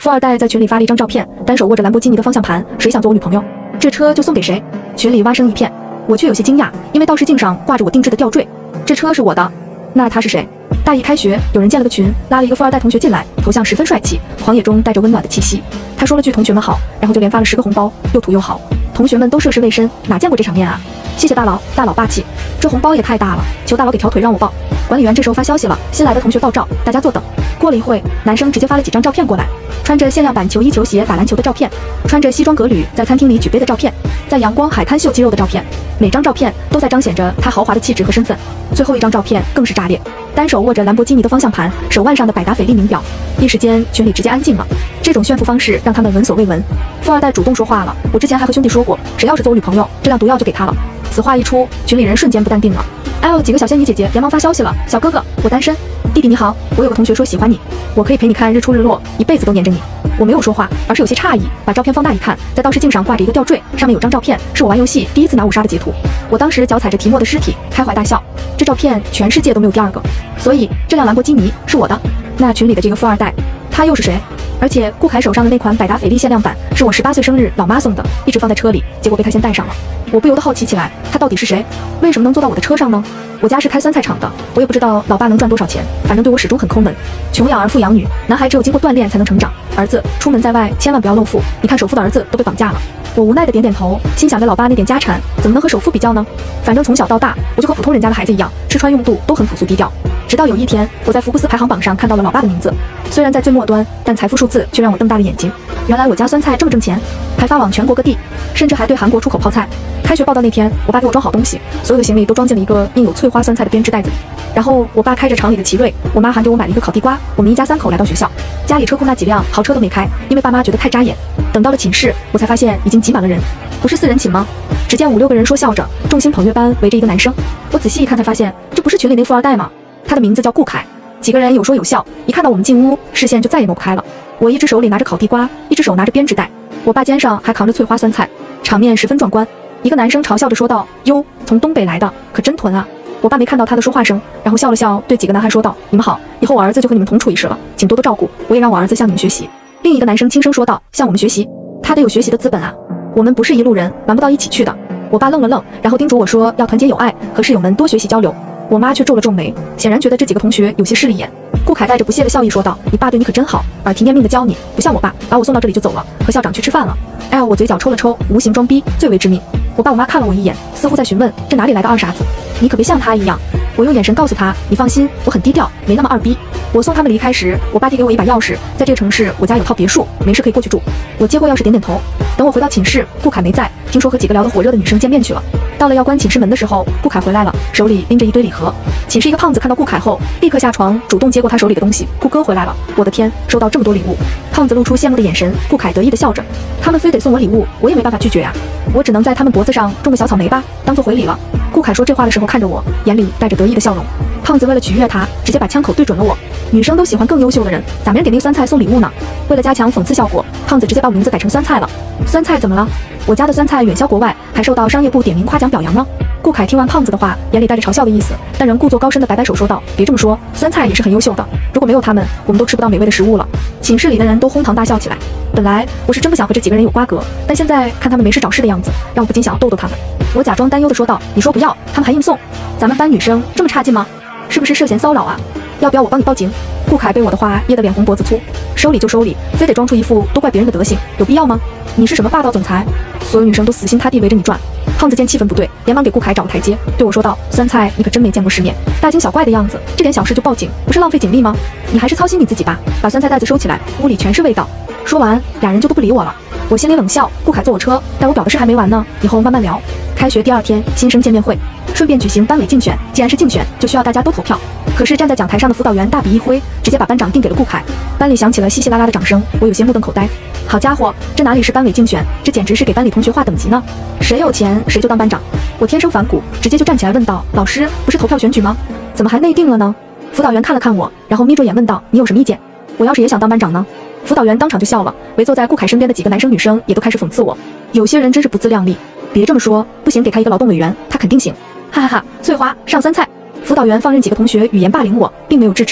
富二代在群里发了一张照片，单手握着兰博基尼的方向盘，谁想做我女朋友？这车就送给谁？群里蛙声一片，我却有些惊讶，因为倒视镜上挂着我定制的吊坠，这车是我的。那他是谁？大一开学，有人建了个群，拉了一个富二代同学进来，头像十分帅气，狂野中带着温暖的气息。他说了句同学们好，然后就连发了10个红包，又土又好。同学们都涉世未深，哪见过这场面啊？谢谢大佬，大佬霸气，这红包也太大了，求大佬给条腿让我抱。管理员这时候发消息了，新来的同学报照，大家坐等。过了一会，男生直接发了几张照片过来，穿着限量版球衣球鞋打篮球的照片，穿着西装革履在餐厅里举杯的照片，在阳光海滩秀肌肉的照片，每张照片都在彰显着他豪华的气质和身份。最后一张照片更是炸裂，单手握着兰博基尼的方向盘，手腕上的百达翡丽名表，一时间群里直接安静了。这种炫富方式让他们闻所未闻。富二代主动说话了，我之前还和兄弟说过，谁要是做我女朋友，这辆毒药就给他了。此话一出，群里人瞬间不淡定了。哎呦，几个小仙女姐姐连忙发消息了，小哥哥，我单身。弟弟你好，我有个同学说喜欢你，我可以陪你看日出日落，一辈子都黏着你。我没有说话，而是有些诧异，把照片放大一看，在倒视镜上挂着一个吊坠，上面有张照片，是我玩游戏第一次拿5杀的截图。我当时脚踩着提莫的尸体，开怀大笑。这照片全世界都没有第二个，所以这辆兰博基尼是我的。那群里的这个富二代，他又是谁？而且顾凯手上的那款百达翡丽限量版是我18岁生日老妈送的，一直放在车里，结果被他先带上了。我不由得好奇起来，他到底是谁？为什么能坐到我的车上呢？我家是开酸菜厂的，我也不知道老爸能赚多少钱，反正对我始终很抠门。穷养儿富养女，男孩只有经过锻炼才能成长。儿子出门在外千万不要露富，你看首富的儿子都被绑架了。我无奈的点点头，心想着老爸那点家产怎么能和首富比较呢？反正从小到大我就和普通人家的孩子一样，吃穿用度都很朴素低调。直到有一天，我在福布斯排行榜上看到了老爸的名字，虽然在最末端，但财富数字却让我瞪大了眼睛。原来我家酸菜这么挣钱，还发往全国各地，甚至还对韩国出口泡菜。开学报到那天，我爸给我装好东西，所有的行李都装进了一个印有翠花酸菜的编织袋子里。然后我爸开着厂里的奇瑞，我妈还给我买了一个烤地瓜。我们一家3口来到学校，家里车库那几辆豪车都没开，因为爸妈觉得太扎眼。等到了寝室，我才发现已经挤满了人，不是4人寝吗？只见5、6个人说笑着，众星捧月般围着一个男生。我仔细一看才发现，这不是群里那富二代吗？他的名字叫顾凯。几个人有说有笑，一看到我们进屋，视线就再也挪不开了。我一只手里拿着烤地瓜，一只手拿着编织袋，我爸肩上还扛着翠花酸菜，场面十分壮观。一个男生嘲笑着说道：“哟，从东北来的，可真囤啊！”我爸没看到他的说话声，然后笑了笑，对几个男孩说道：“你们好，以后我儿子就和你们同处一室了，请多多照顾。我也让我儿子向你们学习。”另一个男生轻声说道：“向我们学习？他得有学习的资本啊，我们不是一路人，玩不到一起去的。”我爸愣了愣，然后叮嘱我说要团结友爱，和室友们多学习交流。我妈却皱了皱眉，显然觉得这几个同学有些势利眼。顾凯带着不屑的笑意说道：“你爸对你可真好，耳提面命的教你，不像我爸，把我送到这里就走了，和校长去吃饭了。”哎呀，我嘴角抽了抽，无形装逼最为致命。我爸我妈看了我一眼，似乎在询问这哪里来的二傻子，你可别像他一样。我用眼神告诉他，你放心，我很低调，没那么二逼。我送他们离开时，我爸递给我一把钥匙，在这个城市我家有套别墅，没事可以过去住。我接过钥匙点点头。等我回到寝室，顾凯没在，听说和几个聊得火热的女生见面去了。到了要关寝室门的时候，顾凯回来了，手里拎着一堆礼盒。寝室一个胖子看到顾凯后，立刻下床主动接过他手里的东西。顾哥回来了，我的天，收到这么多礼物。胖子露出羡慕的眼神，顾凯得意的笑着。他们非得送我礼物，我也没办法拒绝呀，我只能在他们脖子上种个小草莓吧，当做回礼了。顾凯说这话的时候看着我，眼里带着得意的笑容。胖子为了取悦他，直接把枪口对准了我。女生都喜欢更优秀的人，咋没人给那个酸菜送礼物呢？为了加强讽刺效果，胖子直接把我名字改成酸菜了。酸菜怎么了？我家的酸菜远销国外，还受到商业部点名夸奖表扬呢。顾凯听完胖子的话，眼里带着嘲笑的意思，但仍故作高深的摆摆手说道：“别这么说，酸菜也是很优秀的，如果没有他们，我们都吃不到美味的食物了。”寝室里的人都哄堂大笑起来。本来我是真不想和这几个人有瓜葛，但现在看他们没事找事的样子，让我不禁想要逗逗他们。我假装担忧的说道：“你说不要，他们还硬送，咱们班女生这么差劲吗？是不是涉嫌骚扰啊？要不要我帮你报警？”顾凯被我的话噎得脸红脖子粗，收礼就收礼，非得装出一副都怪别人的德行，有必要吗？你是什么霸道总裁？所有女生都死心塌地围着你转。胖子见气氛不对，连忙给顾凯找了台阶，对我说道：“酸菜，你可真没见过世面，大惊小怪的样子，这点小事就报警，不是浪费警力吗？你还是操心你自己吧，把酸菜袋子收起来，屋里全是味道。”说完，俩人就都不理我了。我心里冷笑，顾凯坐我车，但我表的事还没完呢，以后慢慢聊。开学第2天，新生见面会，顺便举行班委竞选。既然是竞选，就需要大家多投票。可是站在讲台上的辅导员大笔一挥，直接把班长定给了顾凯。班里响起了稀稀拉拉的掌声，我有些目瞪口呆。好家伙，这哪里是班委竞选，这简直是给班里同学划等级呢！谁有钱谁就当班长。我天生反骨，直接就站起来问道：“老师，不是投票选举吗？怎么还内定了呢？”辅导员看了看我，然后眯着眼问道：“你有什么意见？我要是也想当班长呢？”辅导员当场就笑了，围坐在顾凯身边的几个男生女生也都开始讽刺我。有些人真是不自量力，别这么说，不行，给他一个劳动委员，他肯定行。哈哈哈！翠花上酸菜。辅导员放任几个同学语言霸凌我，并没有制止。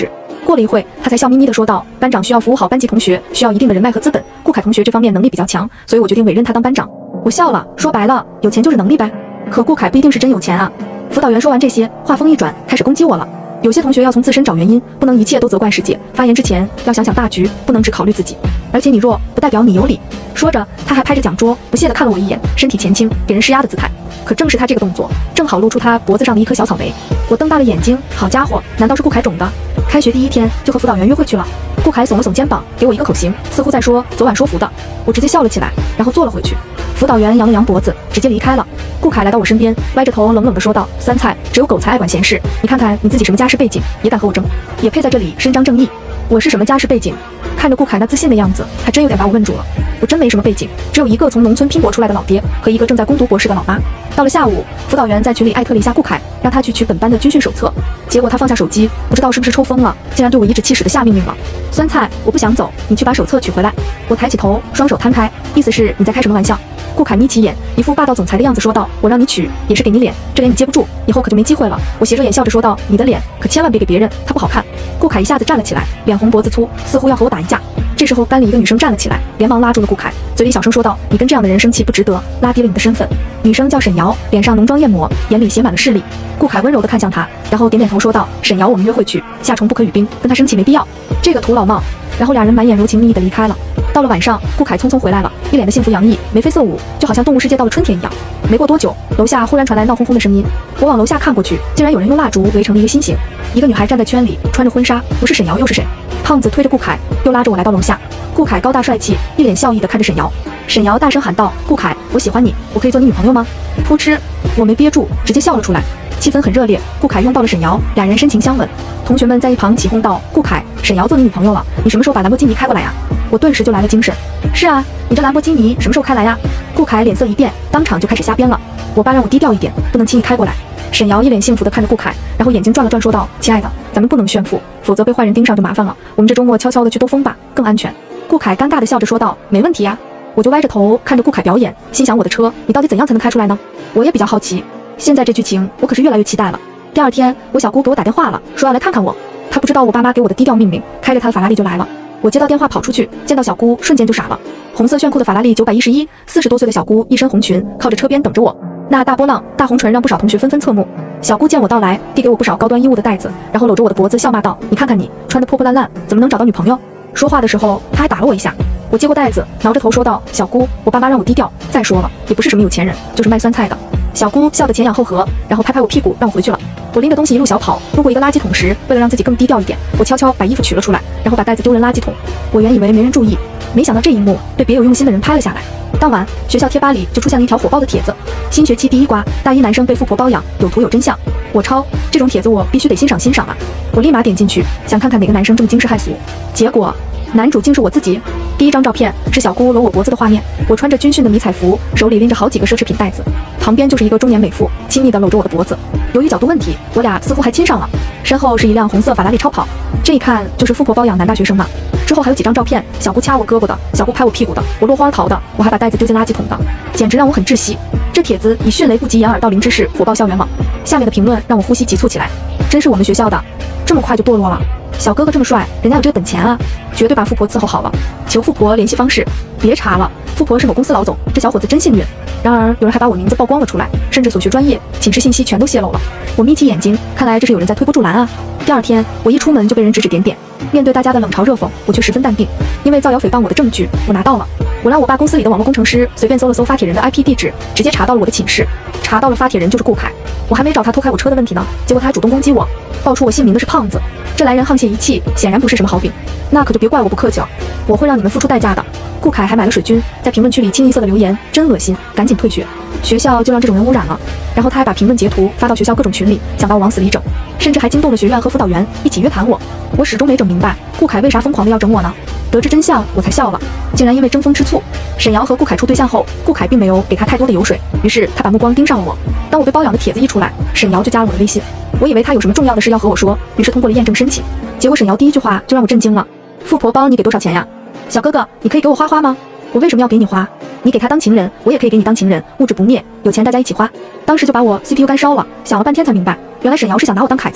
过了一会，他才笑眯眯地说道：“班长需要服务好班级同学，需要一定的人脉和资本。顾凯同学这方面能力比较强，所以我决定委任他当班长。”我笑了，说白了，有钱就是能力呗。可顾凯不一定是真有钱啊。辅导员说完这些，话锋一转，开始攻击我了。有些同学要从自身找原因，不能一切都责怪世界。发言之前要想想大局，不能只考虑自己。而且你弱，不代表你有理。说着，他还拍着讲桌，不屑地看了我一眼，身体前倾，给人施压的姿态。可正是他这个动作，正好露出他脖子上的一颗小草莓。我瞪大了眼睛，好家伙，难道是顾凯种的？开学第一天就和辅导员约会去了。顾凯耸了耸肩膀，给我一个口型，似乎在说昨晚说服的。我直接笑了起来，然后坐了回去。辅导员扬了扬脖子，直接离开了。顾凯来到我身边，歪着头冷冷地说道：“酸菜，只有狗才爱管闲事。你看看你自己什么家世背景，也敢和我争，也配在这里伸张正义？我是什么家世背景？”看着顾凯那自信的样子，还真有点把我问住了。我真没什么背景，只有一个从农村拼搏出来的老爹和一个正在攻读博士的老妈。到了下午，辅导员在群里艾特了一下顾凯，让他去取本班的军训手册。结果他放下手机，不知道是不是抽风了，竟然对我颐指气使的下命令了：“酸菜，我不想走，你去把手册取回来。”我抬起头，双手摊开，意思是你在开什么玩笑？顾凯眯起眼，一副霸道总裁的样子说道：“我让你取，也是给你脸，这脸你接不住，以后可就没机会了。”我斜着眼笑着说道：“你的脸可千万别给别人，它不好看。”顾凯一下子站了起来，脸红脖子粗，似乎要和我打一架。这时候班里一个女生站了起来，连忙拉住了顾凯，嘴里小声说道：“你跟这样的人生气不值得，拉低了你的身份。”女生叫沈瑶，脸上浓妆艳抹，眼里写满了势力。顾凯温柔地看向她，然后点点头说道：“沈瑶，我们约会去，夏虫不可语冰，跟她生气没必要。”这个土老帽。然后俩人满眼柔情蜜意地离开了。到了晚上，顾凯匆匆回来了，一脸的幸福洋溢，眉飞色舞，就好像动物世界到了春天一样。没过多久，楼下忽然传来闹哄哄的声音。我往楼下看过去，竟然有人用蜡烛围成了一个心形，一个女孩站在圈里，穿着婚纱，不是沈瑶又是谁？胖子推着顾凯，又拉着我来到楼下。顾凯高大帅气，一脸笑意地看着沈瑶。沈瑶大声喊道：“顾凯，我喜欢你，我可以做你女朋友吗？”噗嗤，我没憋住，直接笑了出来。气氛很热烈，顾凯拥抱了沈瑶，俩人深情相吻。同学们在一旁起哄道：“顾凯，沈瑶做你女朋友了，你什么时候把兰博基尼开过来呀？”我顿时就来了精神。是啊，你这兰博基尼什么时候开来呀？顾凯脸色一变，当场就开始瞎编了。我爸让我低调一点，不能轻易开过来。沈瑶一脸幸福地看着顾凯，然后眼睛转了转，说道：“亲爱的，咱们不能炫富，否则被坏人盯上就麻烦了。我们这周末悄悄地去兜风吧，更安全。”顾凯尴尬地笑着说道：“没问题呀。”我就歪着头看着顾凯表演，心想我的车你到底怎样才能开出来呢？我也比较好奇。现在这剧情我可是越来越期待了。第二天，我小姑给我打电话了，说要来看看我。她不知道我爸妈给我的低调命令，开着她的法拉利就来了。我接到电话跑出去，见到小姑瞬间就傻了。红色炫酷的法拉利911，40多岁的小姑一身红裙，靠着车边等着我。那大波浪大红唇让不少同学纷纷侧目。小姑见我到来，递给我不少高端衣物的袋子，然后搂着我的脖子笑骂道：“你看看你穿得破破烂烂，怎么能找到女朋友？”说话的时候，她还打了我一下。我接过袋子，挠着头说道：“小姑，我爸妈让我低调。再说了，也不是什么有钱人，就是卖酸菜的。”小姑笑得前仰后合，然后拍拍我屁股，让我回去了。我拎着东西一路小跑，路过一个垃圾桶时，为了让自己更低调一点，我悄悄把衣服取了出来，然后把袋子丢进垃圾桶。我原以为没人注意，没想到这一幕被别有用心的人拍了下来。当晚，学校贴吧里就出现了一条火爆的帖子：新学期第一瓜，大一男生被富婆包养，有图有真相。我抄，这种帖子我必须得欣赏欣赏啊！我立马点进去，想看看哪个男生这么惊世骇俗。结果，男主竟是我自己。第一张照片是小姑搂我脖子的画面，我穿着军训的迷彩服，手里拎着好几个奢侈品袋子，旁边就是一个中年美妇，亲密地搂着我的脖子。由于角度问题，我俩似乎还亲上了。身后是一辆红色法拉利超跑，这一看就是富婆包养男大学生嘛。之后还有几张照片，小姑掐我胳膊的，小姑拍我屁股的，我落荒逃的，我还把袋子丢进垃圾桶的，简直让我很窒息。这帖子以迅雷不及掩耳盗铃之势火爆校园网，下面的评论让我呼吸急促起来。真是我们学校的，这么快就堕落了？小哥哥这么帅，人家有这个本钱啊，绝对把富婆伺候好了。求富婆联系方式，别查了，富婆是某公司老总，这小伙子真幸运。然而有人还把我名字曝光了出来，甚至所学专业、寝室信息全都泄露了。我眯起眼睛，看来这是有人在推波助澜啊。第二天，我一出门就被人指指点点。面对大家的冷嘲热讽，我却十分淡定，因为造谣诽谤我的证据我拿到了。我让我爸公司里的网络工程师随便搜了搜发帖人的 IP 地址，直接查到了我的寝室，查到了发帖人就是顾凯。我还没找他偷开我车的问题呢，结果他还主动攻击我，爆出我姓名的是胖子。这来人沆瀣一气，显然不是什么好饼。那可就别怪我不客气了，我会让你们付出代价的。顾凯还买了水军，在评论区里清一色的留言，真恶心，赶紧退学。学校就让这种人污染了。然后他还把评论截图发到学校各种群里，想把我往死里整，甚至还惊动了学院和辅导员一起约谈我。我始终没整明白，顾凯为啥疯狂的要整我呢？得知真相，我才笑了，竟然因为争风吃醋。沈瑶和顾凯处对象后，顾凯并没有给他太多的油水，于是他把目光盯上了我。当我被包养的帖子一出来，沈瑶就加了我的微信。我以为他有什么重要的事要和我说，于是通过了验证申请。结果沈瑶第一句话就让我震惊了：富婆包你给多少钱呀？小哥哥，你可以给我花花吗？我为什么要给你花？你给他当情人，我也可以给你当情人，物质不灭，有钱大家一起花。当时就把我 CPU 干烧了，想了半天才明白，原来沈瑶是想拿我当凯子。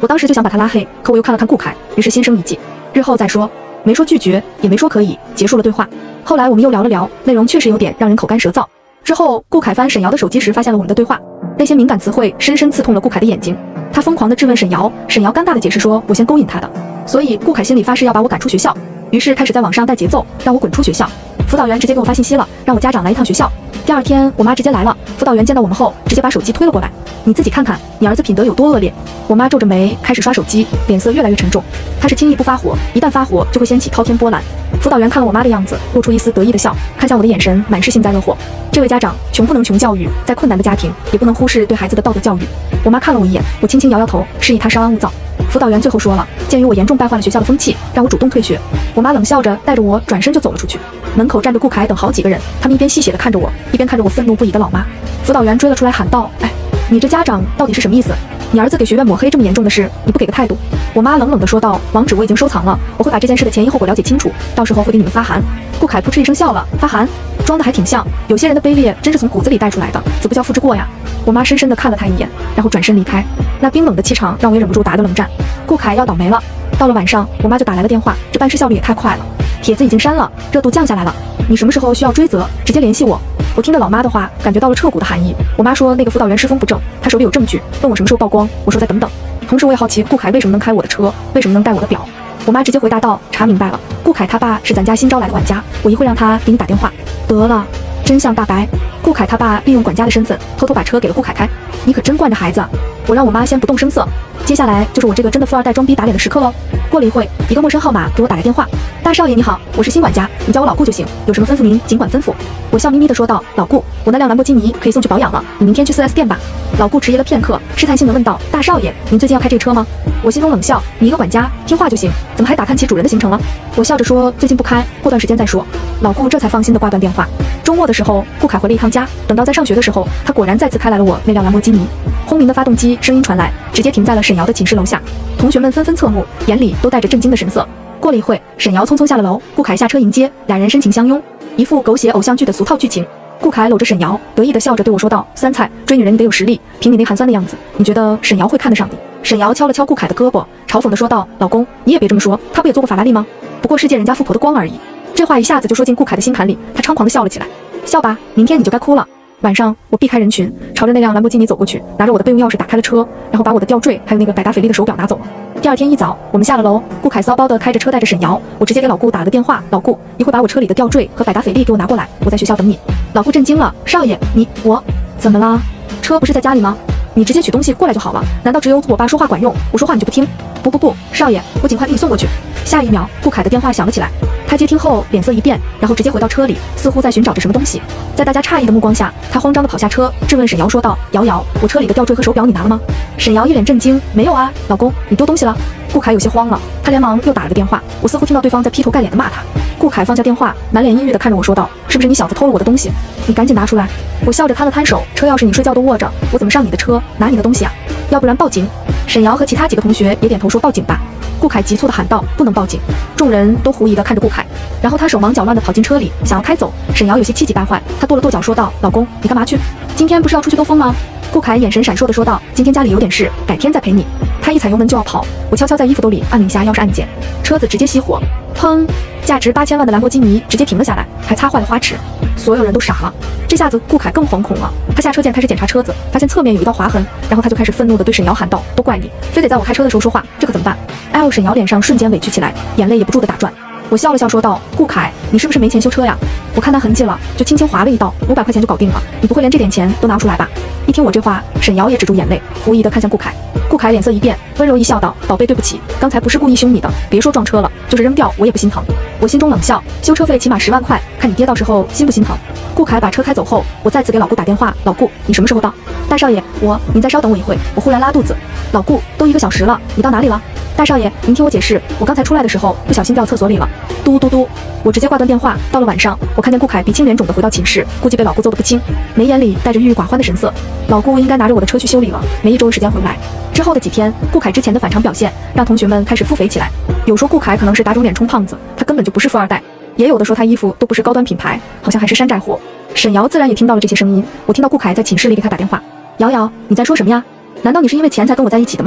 我当时就想把他拉黑，可我又看了看顾凯，于是心生一计，日后再说。没说拒绝，也没说可以，结束了对话。后来我们又聊了聊，内容确实有点让人口干舌燥。之后顾凯翻沈瑶的手机时，发现了我们的对话，那些敏感词汇深深刺痛了顾凯的眼睛。他疯狂地质问沈瑶，沈瑶尴尬地解释说我先勾引他的，所以顾凯心里发誓要把我赶出学校，于是开始在网上带节奏，让我滚出学校。辅导员直接给我发信息了，让我家长来一趟学校。第二天我妈直接来了，辅导员见到我们后，直接把手机推了过来，你自己看看你儿子品德有多恶劣。我妈皱着眉开始刷手机，脸色越来越沉重。她是轻易不发火，一旦发火就会掀起滔天波澜。辅导员看了我妈的样子，露出一丝得意的笑，看向我的眼神满是幸灾乐祸。这位家长，穷不能穷教育，在困难的家庭也不能忽视对孩子的道德教育。我妈看了我一眼，我轻轻摇摇头，示意她稍安勿躁。辅导员最后说了，鉴于我严重败坏了学校的风气，让我主动退学。我妈冷笑着带着我转身就走了出去。门口站着顾凯等好几个人，他们一边戏谑地看着我，一边看着我愤怒不已的老妈。辅导员追了出来喊道，哎，你这家长到底是什么意思？你儿子给学院抹黑这么严重的事，你不给个态度？我妈冷冷地说道，网址我已经收藏了，我会把这件事的前因后果了解清楚，到时候会给你们发函。顾凯扑哧一声笑了，发函？装的还挺像，有些人的卑劣真是从骨子里带出来的，子不教父之过呀。我妈深深地看了他一眼，然后转身离开。那冰冷的气场让我也忍不住打个冷战。顾凯要倒霉了。到了晚上，我妈就打来了电话，这办事效率也太快了。帖子已经删了，热度降下来了，你什么时候需要追责，直接联系我。我听着老妈的话，感觉到了彻骨的寒意。我妈说那个辅导员失风不正，他手里有证据，问我什么时候曝光。我说再等等。同时我也好奇顾凯为什么能开我的车，为什么能戴我的表。我妈直接回答道，查明白了，顾凯他爸是咱家新招来的管家，我一会让他给你打电话。得了，真相大白，顾凯他爸利用管家的身份，偷偷把车给了顾凯开。你可真惯着孩子。我让我妈先不动声色，接下来就是我这个真的富二代装逼打脸的时刻喽。过了一会，一个陌生号码给我打来电话，大少爷你好，我是新管家，你叫我老顾就行，有什么吩咐您尽管吩咐。我笑眯眯地说道，老顾，我那辆兰博基尼可以送去保养了，你明天去 4S 店吧。老顾迟疑了片刻，试探性地问道，大少爷，您最近要开这车吗？我心中冷笑，你一个管家听话就行，怎么还打探起主人的行程了？我笑着说，最近不开，过段时间再说。老顾这才放心地挂断电话。周末的时候，顾凯回了一趟家，等到在上学的时候，他果然再次开来了我那辆兰博基尼。轰鸣的发动机声音传来，直接停在了沈瑶的寝室楼下。同学们纷纷侧目，眼里都带着震惊的神色。过了一会，沈瑶匆匆下了楼，顾凯下车迎接，两人深情相拥，一副狗血偶像剧的俗套剧情。顾凯搂着沈瑶，得意地笑着对我说道，酸菜追女人你得有实力，凭你那寒酸的样子，你觉得沈瑶会看得上你？沈瑶敲了敲顾凯的胳膊，嘲讽地说道，老公你也别这么说，他不也坐过法拉利吗？不过是借人家富婆的光而已。这话一下子就说进顾凯的心坎里，他猖狂地笑了起来。笑吧，明天你就该哭了。晚上我避开人群，朝着那辆兰博基尼走过去，拿着我的备用钥匙打开了车，然后把我的吊坠还有那个百达翡丽的手表拿走了。第二天一早，我们下了楼，顾凯骚包的开着车带着沈瑶，我直接给老顾打了个电话，老顾，一会把我车里的吊坠和百达翡丽给我拿过来，我在学校等你。老顾震惊了，少爷，我怎么了？车不是在家里吗？你直接取东西过来就好了，难道只有我爸说话管用，我说话你就不听？不，少爷，我尽快给你送过去。下一秒，顾凯的电话响了起来，他接听后脸色一变，然后直接回到车里，似乎在寻找着什么东西。在大家诧异的目光下，他慌张地跑下车，质问沈瑶说道，瑶，我车里的吊坠和手表你拿了吗？沈瑶一脸震惊，没有啊，老公，你丢东西了。顾凯有些慌了，他连忙又打了个电话，我似乎听到对方在劈头盖脸地骂他。顾凯放下电话，满脸阴郁地看着我说道，是不是你小子偷了我的东西？你赶紧拿出来。我笑着摊了摊手，车钥匙你睡觉都握着，我怎么上你的车拿你的东西啊？要不然报警。沈瑶和其他几个同学也点头说报警吧。顾凯急促地喊道，不能报警。众人都狐疑地看着顾凯，然后他手忙脚乱地跑进车里，想要开走。沈瑶有些气急败坏，他跺了跺脚说道，老公，你干嘛去？今天不是要出去兜风吗？顾凯眼神闪烁地说道，今天家里有点事，改天再陪你。他一踩油门就要跑，我悄悄在衣服兜里按了一下钥匙按键，车子直接熄火，砰！价值8000万的兰博基尼直接停了下来，还擦坏了花齿。所有人都傻了，这下子顾凯更惶恐了。他下车键开始检查车子，发现侧面有一道划痕，然后他就开始愤怒地对沈瑶喊道，都怪你，非得在我开车的时候说话，这可怎么办？沈瑶脸上瞬间委屈起来，眼泪也不住地打转。我笑了笑说道，顾凯，你是不是没钱修车呀？我看他痕迹了，就轻轻划了一道，500块钱就搞定了，你不会连这点钱都拿不出来吧？一听我这话，沈瑶也止住眼泪，狐疑地看向顾凯。顾凯脸色一变，温柔一笑道，宝贝对不起，刚才不是故意凶你的，别说撞车了，就是扔掉我也不心疼。我心中冷笑，修车费起码10万块，看你爹到时候心不心疼。顾凯把车开走后，我再次给老顾打电话，老顾，你什么时候到？大少爷，您再稍等我一会，我忽然拉肚子。老顾，都1个小时了，你到哪里了？大少爷，您听我解释，我刚才出来的时候不小心掉厕所里了。嘟嘟嘟，我直接挂断电话。到了晚上，我看见顾凯鼻青脸肿的回到寝室，估计被老顾揍得不轻，眉眼里带着郁郁寡欢的神色。老顾应该拿着我的车去修理了，没1周的时间回不来。之后的几天，顾凯之前的反常表现让同学们开始腹诽起来，有说顾凯可能是打肿脸充胖子，他根本就不是富二代，也有的说他衣服都不是高端品牌，好像还是山寨货。沈瑶自然也听到了这些声音，我听到顾凯在寝室里给他打电话，瑶，你在说什么呀？难道你是因为钱才跟我在一起的吗？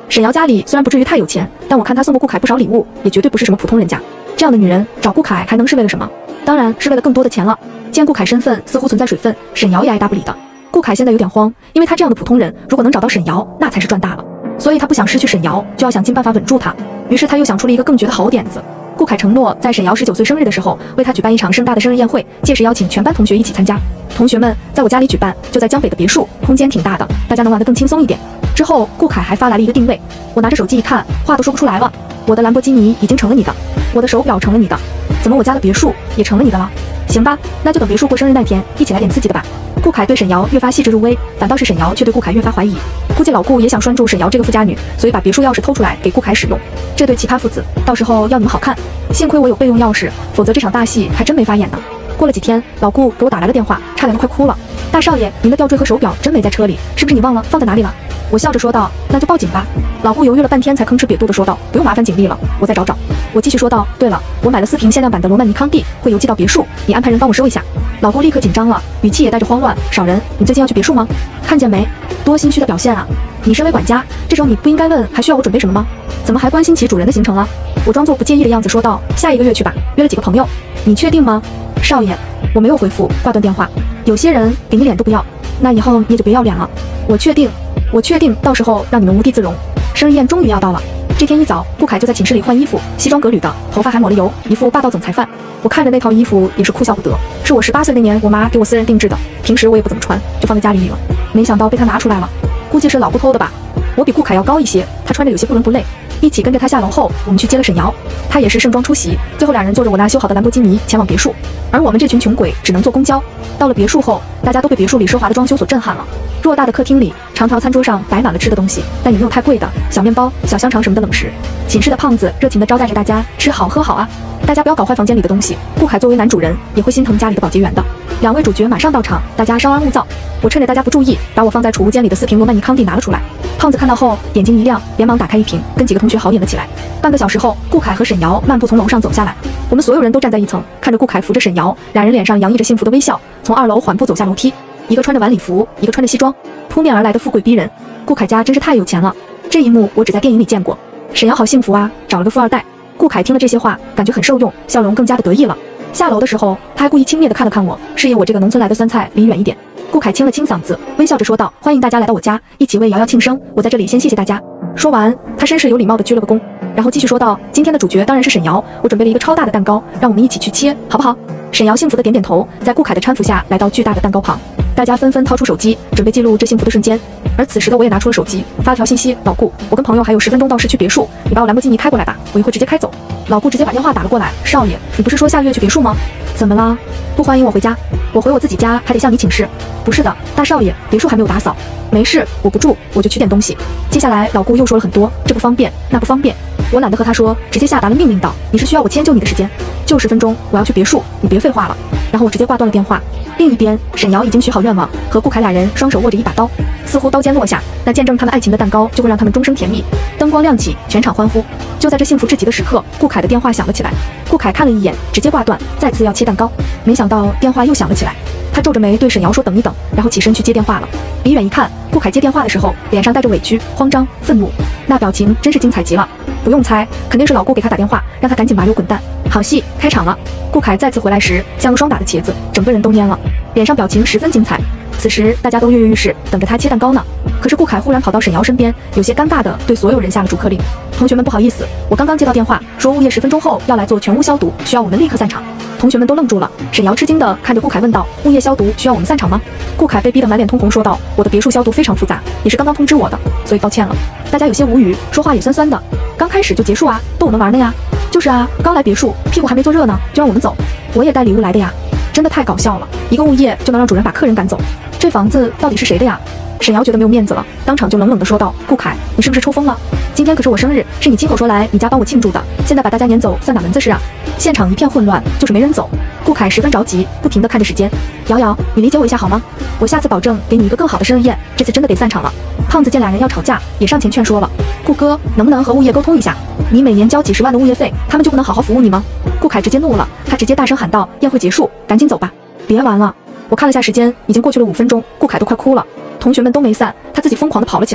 沈瑶家里虽然不至于太有钱，但我看她送过顾凯不少礼物，也绝对不是什么普通人家。这样的女人找顾凯还能是为了什么？当然是为了更多的钱了。见顾凯身份似乎存在水分，沈瑶也爱答不理的。顾凯现在有点慌，因为他这样的普通人，如果能找到沈瑶，那才是赚大了。所以他不想失去沈瑶，就要想尽办法稳住她。于是他又想出了一个更绝的好点子。顾凯承诺在沈瑶19岁生日的时候，为她举办一场盛大的生日宴会，届时邀请全班同学一起参加。同学们在我家里举办，就在江北的别墅，空间挺大的，大家能玩得更轻松一点。之后顾凯还发来了一个定位，我拿着手机一看，话都说不出来了。我的兰博基尼已经成了你的，我的手表成了你的，怎么我家的别墅也成了你的了？行吧，那就等别墅过生日那天一起来点刺激的吧。顾凯对沈瑶越发细致入微，反倒是沈瑶却对顾凯越发怀疑。估计老顾也想拴住沈瑶这个富家女，所以把别墅钥匙偷出来给顾凯使用。这对奇葩父子，到时候要你们好看。幸亏我有备用钥匙，否则这场大戏还真没法演呢。过了几天，老顾给我打来了电话，差点都快哭了。大少爷，您的吊坠和手表真没在车里，是不是你忘了放在哪里了？我笑着说道，那就报警吧。老顾犹豫了半天，才吭哧瘪肚地说道，不用麻烦警力了，我再找找。我继续说道，对了，我买了4瓶限量版的罗曼尼康帝，会邮寄到别墅，你安排人帮我收一下。老顾立刻紧张了，语气也带着慌乱，少人，你最近要去别墅吗？看见没，多心虚的表现啊！你身为管家，这时候你不应该问还需要我准备什么吗？怎么还关心起主人的行程了？我装作不介意的样子说道，下1个月去吧，约了几个朋友。你确定吗？少爷，我没有回复，挂断电话。有些人给你脸都不要，那以后你也就别要脸了。我确定，到时候让你们无地自容。生日宴终于要到了。这天一早，顾凯就在寝室里换衣服，西装革履的，头发还抹了油，一副霸道总裁范。我看着那套衣服也是哭笑不得，是我18岁那年我妈给我私人定制的，平时我也不怎么穿，就放在家里了。没想到被他拿出来了，估计是老顾偷的吧。我比顾凯要高一些，他穿着有些不伦不类。一起跟着他下楼后，我们去接了沈瑶，他也是盛装出席。最后2人坐着我那修好的兰博基尼前往别墅，而我们这群穷鬼只能坐公交。到了别墅后，大家都被别墅里奢华的装修所震撼了。偌大的客厅里，长条餐桌上摆满了吃的东西，但也没有太贵的，小面包、小香肠什么的冷食。寝室的胖子热情地招待着大家吃好喝好啊！大家不要搞坏房间里的东西，顾凯作为男主人也会心疼家里的保洁员的。2位主角马上到场，大家稍安勿躁。我趁着大家不注意，把我放在储物间里的4瓶罗曼尼康帝拿了出来。胖子看到后眼睛一亮，连忙打开1瓶，跟几个同学豪饮了起来。半个小时后，顾凯和沈瑶漫步从楼上走下来，我们所有人都站在一层，看着顾凯扶着沈瑶，2人脸上洋溢着幸福的微笑，从2楼缓步走下楼梯。一个穿着晚礼服，一个穿着西装，扑面而来的富贵逼人。顾凯家真是太有钱了，这一幕我只在电影里见过。沈瑶好幸福啊，找了个富二代。顾凯听了这些话，感觉很受用，笑容更加的得意了。下楼的时候，他还故意轻蔑地看了看我，示意我这个农村来的酸菜离远一点。顾凯清了清嗓子，微笑着说道：“欢迎大家来到我家，一起为瑶瑶庆生。我在这里先谢谢大家。”说完，他绅士有礼貌地鞠了个躬，然后继续说道：“今天的主角当然是沈瑶，我准备了一个超大的蛋糕，让我们一起去切，好不好？”沈瑶幸福地点点头，在顾凯的搀扶下来到巨大的蛋糕旁，大家纷纷掏出手机，准备记录这幸福的瞬间。而此时的我也拿出了手机，发了条信息：“老顾，我跟朋友还有10分钟到市区别墅，你把我兰博基尼开过来吧，我一会直接开走。”老顾直接把电话打了过来：“少爷，你不是说下个月去别墅吗？怎么了？不欢迎我回家？我回我自己家还得向你请示。”“不是的，大少爷，别墅还没有打扫。”“没事，我不住，我就取点东西。”接下来老顾又说了很多，这不方便，那不方便。我懒得和他说，直接下达了命令道：“你是需要我迁就你的时间，就10分钟，我要去别墅，你别废话了。”然后我直接挂断了电话。另一边，沈瑶已经许好愿望，和顾凯2人双手握着一把刀，似乎刀尖落下，那见证他们爱情的蛋糕就会让他们终生甜蜜。灯光亮起，全场欢呼。就在这幸福至极的时刻，顾凯的电话响了起来。顾凯看了一眼，直接挂断，再次要切蛋糕。没想到电话又响了起来，他皱着眉对沈瑶说：“等一等。”然后起身去接电话了。离远一看，顾凯接电话的时候，脸上带着委屈、慌张、愤怒，那表情真是精彩极了。不用猜，肯定是老顾给他打电话，让他赶紧麻溜滚蛋。好戏开场了。顾凯再次回来时，像个霜打的茄子，整个人都蔫了，脸上表情十分精彩。此时大家都跃跃欲试，等着他切蛋糕呢。可是顾凯忽然跑到沈瑶身边，有些尴尬地对所有人下了逐客令：“同学们不好意思，我刚刚接到电话，说物业10分钟后要来做全屋消毒，需要我们立刻散场。”同学们都愣住了。沈瑶吃惊地看着顾凯问道：“物业消毒需要我们散场吗？”顾凯被逼得满脸通红，说道：“我的别墅消毒非常复杂，也是刚刚通知我的，所以抱歉了。”大家有些无语，说话也酸酸的。刚开始就结束啊，逗我们玩呢呀？就是啊，刚来别墅，屁股还没坐热呢，就让我们走。我也带礼物来的呀，真的太搞笑了。一个物业就能让主人把客人赶走，这房子到底是谁的呀？沈瑶觉得没有面子了，当场就冷冷地说道：“顾凯，你是不是抽风了？今天可是我生日，是你亲口说来你家帮我庆祝的，现在把大家撵走，算哪门子事啊？”现场一片混乱，就是没人走。顾凯十分着急，不停地看着时间。瑶瑶，你理解我一下好吗？我下次保证给你一个更好的生日宴，这次真的得散场了。胖子见2人要吵架，也上前劝说了：“顾哥，能不能和物业沟通一下？你每年交几10万的物业费，他们就不能好好服务你吗？”顾凯直接怒了，他直接大声喊道：“宴会结束，赶紧走吧，别玩了。”我看了下时间，已经过去了5分钟，顾凯都快哭了。同学们都没散，他自己疯狂地跑了起来。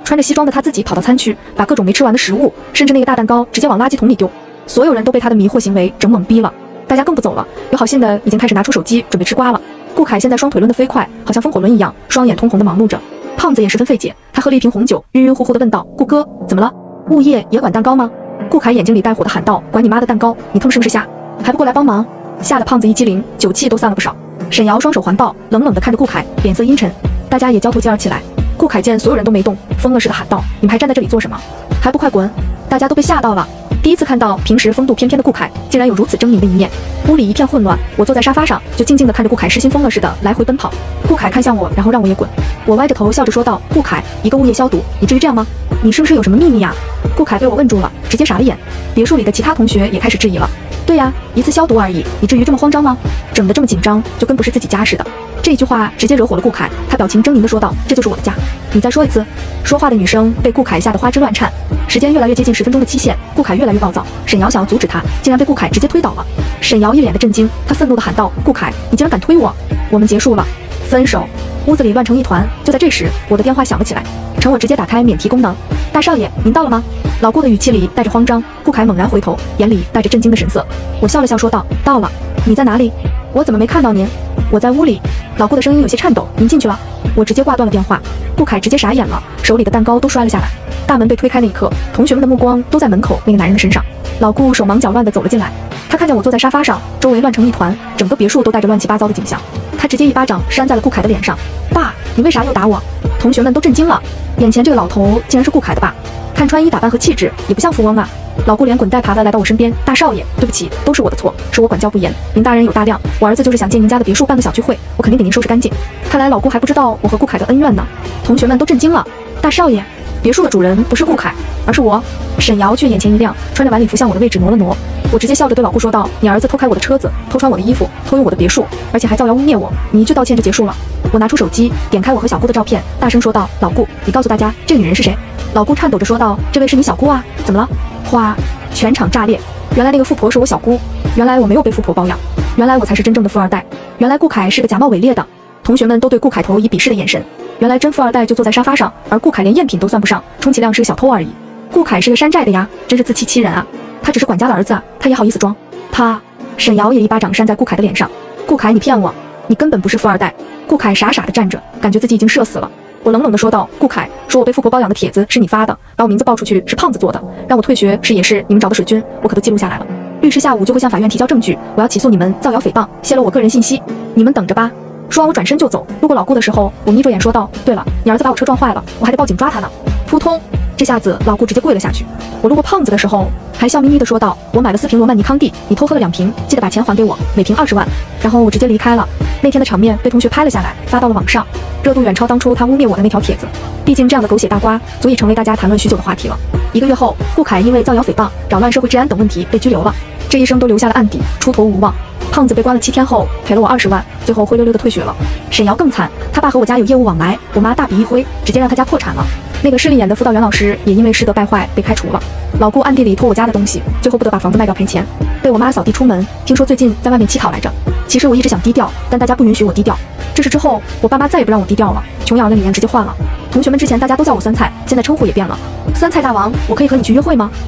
穿着西装的他自己跑到餐区，把各种没吃完的食物，甚至那个大蛋糕直接往垃圾桶里丢。所有人都被他的迷惑行为整懵逼了。大家更不走了，有好心的已经开始拿出手机准备吃瓜了。顾凯现在双腿抡得飞快，好像风火轮一样，双眼通红的忙碌着。胖子也十分费解，他喝了一瓶红酒，晕晕乎乎的问道：“顾哥，怎么了？物业也管蛋糕吗？”顾凯眼睛里带火的喊道：“管你妈的蛋糕！你他妈是不是瞎？还不过来帮忙！”吓得胖子一激灵，酒气都散了不少。沈瑶双手环抱，冷冷地看着顾凯，脸色阴沉。大家也交头接耳起来。顾凯见所有人都没动，疯了似的喊道：“你们还站在这里做什么？还不快滚！”大家都被吓到了。第一次看到平时风度翩翩的顾凯，竟然有如此狰狞的一面。屋里一片混乱，我坐在沙发上，就静静地看着顾凯失心疯了似的来回奔跑。顾凯看向我，然后让我也滚。我歪着头笑着说道：“顾凯，一个物业消毒，你至于这样吗？你是不是有什么秘密呀？”顾凯被我问住了，直接傻了眼。别墅里的其他同学也开始质疑了。对呀，一次消毒而已，你至于这么慌张吗？整得这么紧张，就跟不是自己家似的。这一句话直接惹火了顾凯，他表情狰狞地说道：“这就是我的家。”你再说一次。说话的女生被顾凯吓得花枝乱颤。时间越来越接近10分钟的期限，顾凯越来越暴躁。沈瑶想要阻止他，竟然被顾凯直接推倒了。沈瑶一脸的震惊，她愤怒地喊道：“顾凯，你竟然敢推我！我们结束了，分手！”屋子里乱成一团。就在这时，我的电话响了起来，趁我直接打开免提功能。大少爷，您到了吗？老顾的语气里带着慌张。顾凯猛然回头，眼里带着震惊的神色。我笑了笑说道：“到了。你在哪里？我怎么没看到您？”我在屋里。老顾的声音有些颤抖：“您进去了？”我直接挂断了电话。顾凯直接傻眼了，手里的蛋糕都摔了下来。大门被推开那一刻，同学们的目光都在门口那个男人的身上。老顾手忙脚乱地走了进来，他看见我坐在沙发上，周围乱成一团，整个别墅都带着乱七八糟的景象。他直接一巴掌扇在了顾凯的脸上：“爸，你为啥又打我？”同学们都震惊了，眼前这个老头竟然是顾凯的爸，看穿衣打扮和气质也不像富翁啊。老顾连滚带爬的来到我身边：“大少爷，对不起，都是我的错，是我管教不严，您大人有大量，我儿子就是想借您家的别墅办个小聚会，我肯定给您收拾干净。”看来老顾还不知道我和顾凯的恩怨呢。同学们都震惊了：“大少爷，别墅的主人不是顾凯，而是我。”沈瑶却眼前一亮，穿着晚礼服向我的位置挪了挪。我直接笑着对老顾说道：“你儿子偷开我的车子，偷穿我的衣服，偷用我的别墅，而且还造谣污蔑我，你一句道歉就结束了。”我拿出手机，点开我和小姑的照片，大声说道：“老顾，你告诉大家这个女人是谁？”老顾颤抖着说道：“这位是你小姑啊，怎么了？”哗，全场炸裂。原来那个富婆是我小姑，原来我没有被富婆包养，原来我才是真正的富二代，原来顾凯是个假冒伪劣的。同学们都对顾凯投以鄙视的眼神。原来真富二代就坐在沙发上，而顾凯连赝品都算不上，充其量是个小偷而已。顾凯是个山寨的呀，真是自欺欺人啊！他只是管家的儿子啊，他也好意思装？他……沈瑶也一巴掌扇在顾凯的脸上：“顾凯，你骗我，你根本不是富二代！”顾凯傻傻的站着，感觉自己已经社死了。我冷冷的说道：“顾凯，说我被富婆包养的帖子是你发的，把我名字报出去是胖子做的，让我退学是也是你们找的水军，我可都记录下来了。律师下午就会向法院提交证据，我要起诉你们造谣诽谤，泄露我个人信息，你们等着吧。”说完我转身就走，路过老顾的时候，我眯着眼说道：“对了，你儿子把我车撞坏了，我还得报警抓他呢。”扑通，这下子老顾直接跪了下去。我路过胖子的时候，还笑眯眯地说道：“我买了4瓶罗曼尼康帝，你偷喝了2瓶，记得把钱还给我，每瓶20万。”然后我直接离开了。那天的场面被同学拍了下来，发到了网上，热度远超当初他污蔑我的那条帖子。毕竟这样的狗血大瓜足以成为大家谈论许久的话题了。1个月后，顾凯因为造谣诽谤、扰乱社会治安等问题被拘留了，这一生都留下了案底，出头无望。胖子被关了7天后，赔了我20万，最后灰溜溜的退学了。沈瑶更惨，他爸和我家有业务往来，我妈大笔一挥，直接让他家破产了。那个势利眼的辅导员老师也因为师德败坏被开除了。老顾暗地里偷我家的东西，最后不得把房子卖掉赔钱，被我妈扫地出门。听说最近在外面乞讨来着。其实我一直想低调，但大家不允许我低调。这事之后，我爸妈再也不让我低调了，穷养的理念直接换了。同学们之前大家都叫我酸菜，现在称呼也变了。酸菜大王，我可以和你去约会吗？